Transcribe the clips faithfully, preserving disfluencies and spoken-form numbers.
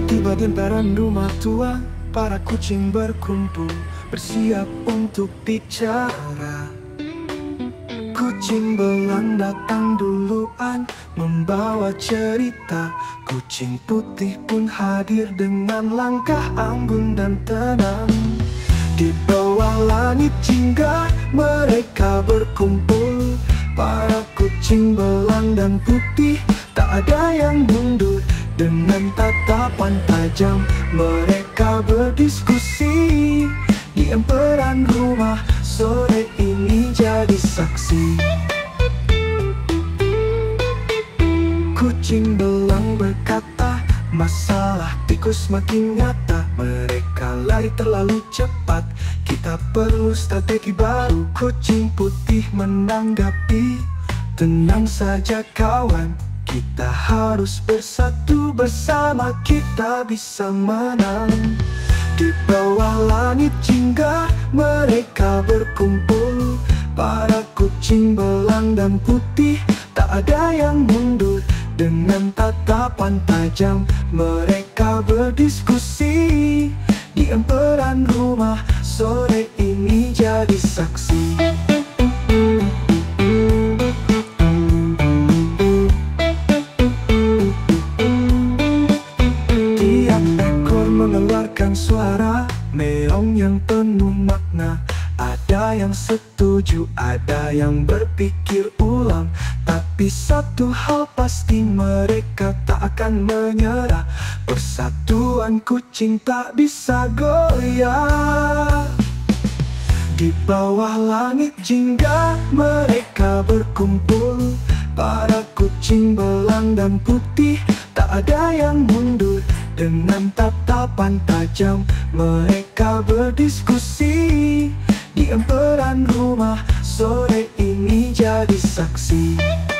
Tiba di depan rumah tua, para kucing berkumpul, bersiap untuk bicara. Kucing belang datang duluan, membawa cerita. Kucing putih pun hadir dengan langkah anggun dan tenang. Di bawah langit jingga mereka berkumpul. Para kucing belang dan putih, tak ada yang mundur. Dengan tatapan tajam mereka berdiskusi. Di emperan rumah sore ini jadi saksi. Kucing belang berkata, masalah tikus makin nyata. Mereka lari terlalu cepat, kita perlu strategi baru. Kucing putih menanggapi, tenang saja kawan, kita harus bersatu, bersama kita bisa menang. Di bawah langit jingga mereka berkumpul. Para kucing belang dan putih, tak ada yang mundur. Dengan tatapan tajam mereka berdiskusi. Di emperan rumah sore ini jadi saksi. Tiap ekor mengeluarkan suara meong yang penuh makna. Ada yang setuju, ada yang berpikir ulang. Tapi satu hal pasti, mereka tak akan menyerah. Persatuan kucing tak bisa goyah. Di bawah langit jingga mereka berkumpul. Para kucing belang dan putih, tak ada yang mundur. Dengan tatapan tajam mereka berdiskusi. Di emperan rumah sore ini jadi saksi.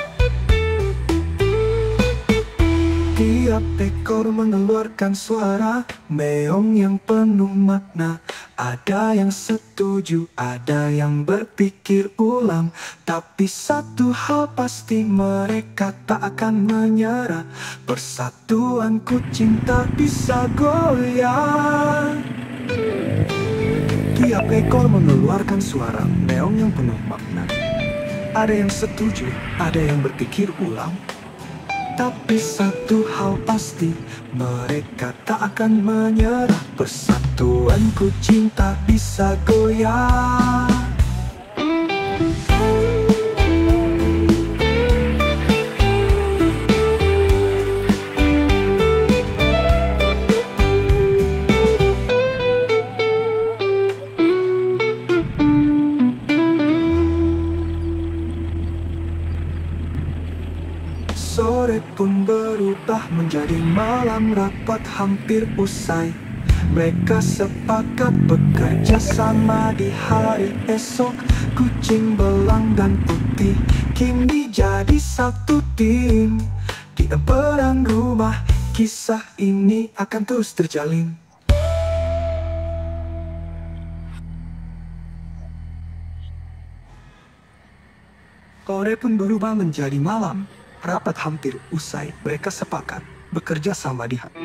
Tiap ekor mengeluarkan suara meong yang penuh makna. Ada yang setuju, ada yang berpikir ulang. Tapi satu hal pasti, mereka tak akan menyerah. Persatuan kucing tak bisa goyah. Tiap ekor mengeluarkan suara meong yang penuh makna. Ada yang setuju, ada yang berpikir ulang. Tapi satu hal pasti, mereka tak akan menyerah. Persatuan kucing tak bisa goyah. Sore pun berubah menjadi malam, rapat hampir usai. Mereka sepakat bekerja sama di hari esok. Kucing belang dan putih kini jadi satu tim. Di emperan rumah kisah ini akan terus terjalin. Sore pun berubah menjadi malam, rapat hampir usai. Mereka sepakat bekerja sama di hari.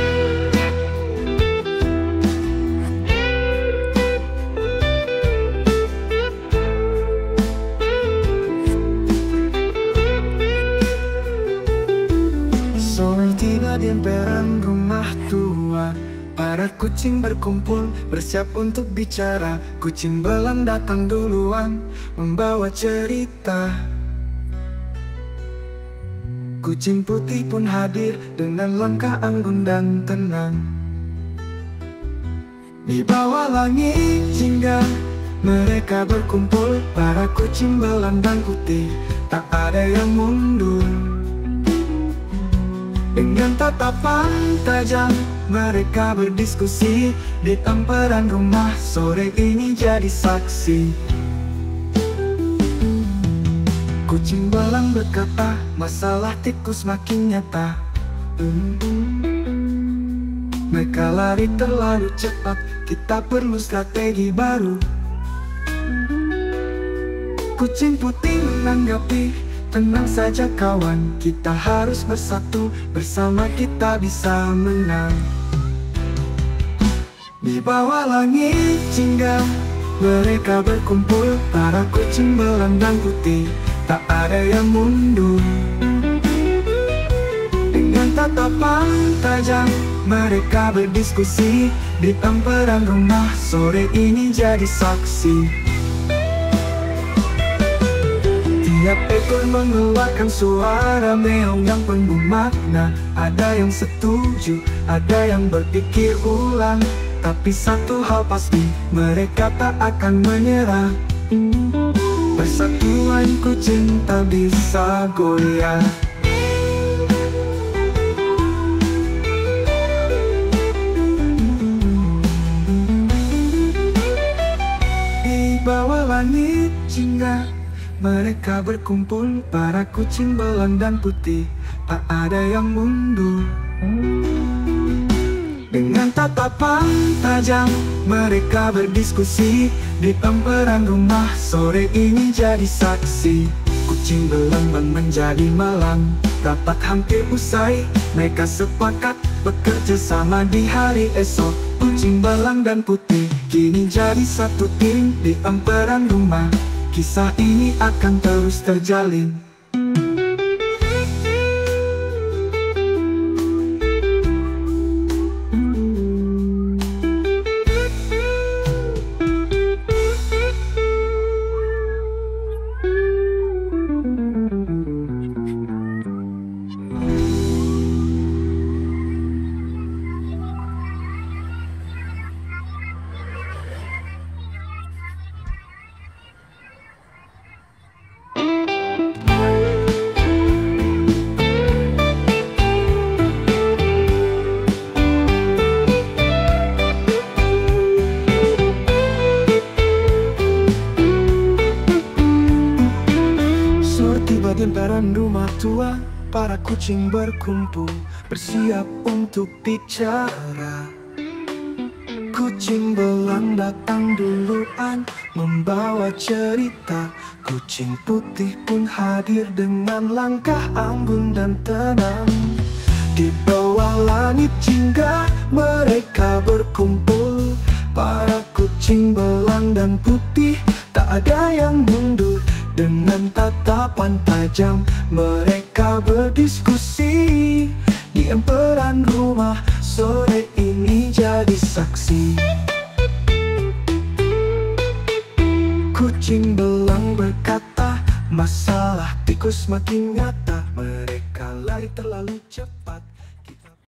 Sore tiba di emperan rumah tua. Para kucing berkumpul, bersiap untuk bicara. Kucing belang datang duluan, membawa cerita. Kucing putih pun hadir dengan langkah anggun dan tenang. Di bawah langit jingga mereka berkumpul. Para kucing belang dan putih, tak ada yang mundur. Dengan tatapan tajam mereka berdiskusi. Di emperan rumah sore ini jadi saksi. Kucing belang berkata, masalah tikus makin nyata. Mereka lari terlalu cepat, kita perlu strategi baru. Kucing putih menanggapi, Tenang saja kawan, kita harus bersatu. Bersama kita bisa menang. Di bawah langit jingga mereka berkumpul, para kucing belang dan putih, tak ada yang mundur. Dengan tatapan tajam mereka berdiskusi, di emperan rumah sore ini jadi saksi. Tiap ekor mengeluarkan suara meong yang penuh makna. Ada yang setuju, ada yang berpikir ulang, tapi satu hal pasti, mereka tak akan menyerah. Persatuan kucing tak bisa goyah. Di bawah langit jingga mereka berkumpul, para kucing belang dan putih, tak ada yang mundur. Dengan tatapan tajam mereka berdiskusi, di emperan rumah sore ini jadi saksi. Kucing belang menjadi malang, rapat hampir usai. Mereka sepakat bekerja sama di hari esok. Kucing belang dan putih kini jadi satu tim di emperan rumah. Kisah ini akan terus terjalin. Di emperan rumah tua, para kucing berkumpul, bersiap untuk bicara. Kucing belang datang duluan, membawa cerita. Kucing putih pun hadir dengan langkah anggun dan tenang. Di bawah langit jingga mereka berkumpul, para kucing belang dan putih, tak ada yang mundur. Dengan tatapan tajam mereka berdiskusi, di emperan rumah sore ini jadi saksi. Kucing belang berkata, masalah tikus makin nyata. Mereka lari terlalu cepat,